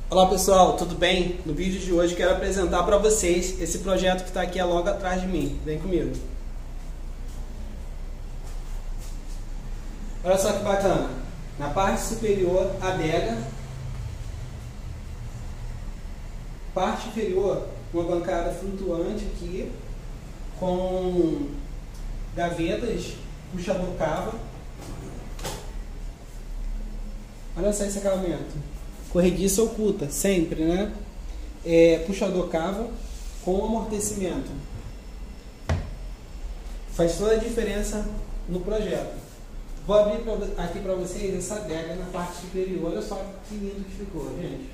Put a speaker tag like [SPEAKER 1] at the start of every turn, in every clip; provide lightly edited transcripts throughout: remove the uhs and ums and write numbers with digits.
[SPEAKER 1] Olá pessoal, tudo bem? No vídeo de hoje quero apresentar para vocês esse projeto que está aqui logo atrás de mim. Vem comigo. Olha só que bacana. Na parte superior, adega. Parte inferior, uma bancada flutuante aqui, com gavetas, puxador cava. Olha só esse acabamento. Corrediça oculta, sempre, né? Puxador cava com amortecimento. Faz toda a diferença no projeto. Vou abrir aqui para vocês essa adega na parte superior. Olha só que lindo que ficou, gente.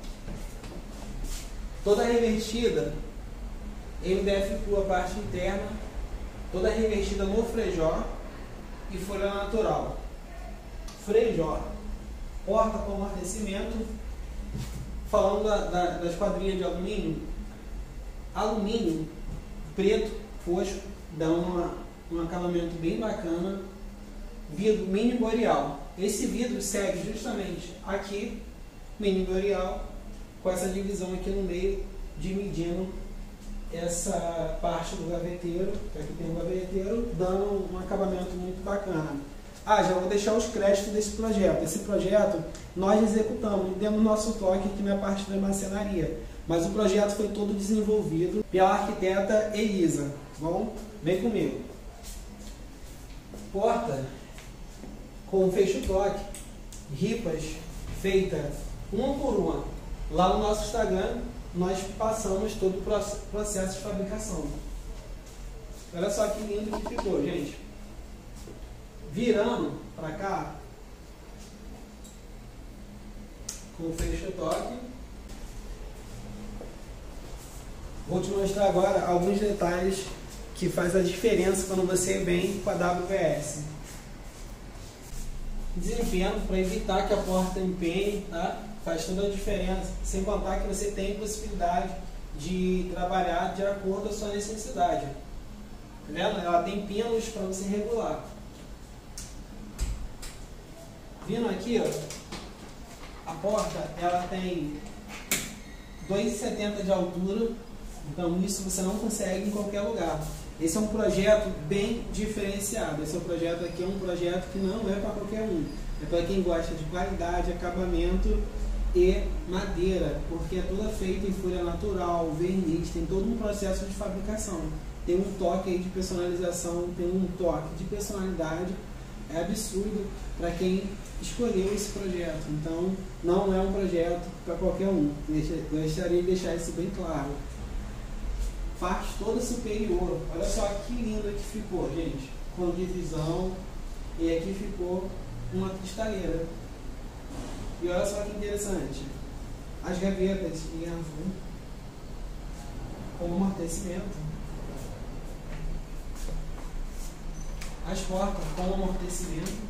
[SPEAKER 1] Toda revestida, MDF Plu, a parte interna, toda revestida no frejó e folha natural. Frejó. Porta com amortecimento. Falando da esquadrinha de alumínio, alumínio preto, fosco, dá um acabamento bem bacana. Vidro mini boreal. Esse vidro segue justamente aqui, mini boreal, com essa divisão aqui no meio, dividindo essa parte do gaveteiro, que aqui tem um gaveteiro, dando um acabamento muito bacana. Já vou deixar os créditos desse projeto. Esse projeto nós executamos, demos nosso toque aqui na parte da marcenaria. Mas o projeto foi todo desenvolvido pela arquiteta Elisa. Bom, vem comigo. Porta com fecho-toque, ripas feitas uma por uma. Lá no nosso Instagram nós passamos todo o processo de fabricação. Olha só que lindo que ficou, gente. Virando para cá, com o fecho-toque, vou te mostrar agora alguns detalhes que faz a diferença quando você vem com a WVS. Desempenho para evitar que a porta empenhe, tá? Faz toda a diferença, sem contar que você tem possibilidade de trabalhar de acordo com a sua necessidade. Tá vendo? Ela tem pinos para você regular. Vindo aqui, ó, a porta ela tem 2,70 de altura, então isso você não consegue em qualquer lugar. Esse é um projeto bem diferenciado. Esse projeto aqui é um projeto que não é para qualquer um. É para quem gosta de qualidade, acabamento e madeira, porque é toda feita em folha natural, verniz, tem todo um processo de fabricação. Tem um toque aí de personalização, tem um toque de personalidade. É absurdo para quem escolheu esse projeto. Então, não é um projeto para qualquer um. Gostaria de deixar isso bem claro. Parte toda superior. Olha só que lindo que ficou, gente. Com divisão. E aqui ficou uma cristaleira. E olha só que interessante. As gavetas em azul. Com amortecimento. As portas com amortecimento.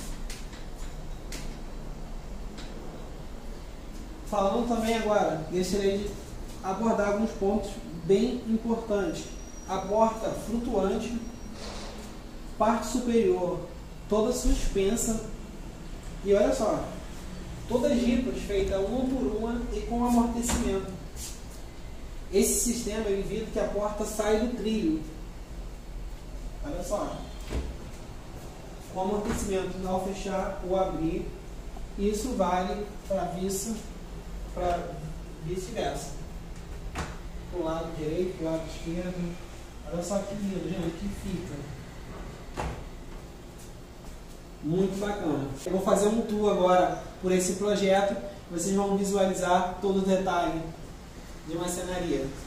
[SPEAKER 1] Falando também agora, gostaria de abordar alguns pontos bem importantes. A porta flutuante, parte superior toda suspensa. E olha só, todas as ripas feitas uma por uma e com amortecimento. Esse sistema evita que a porta saia do trilho. Olha só. Com amortecimento ao fechar ou abrir, isso vale para vice-versa. Para o lado direito, para o lado esquerdo. Olha só que lindo, gente, que fica. Muito bacana. Eu vou fazer um tour agora por esse projeto. Vocês vão visualizar todo o detalhe de marcenaria.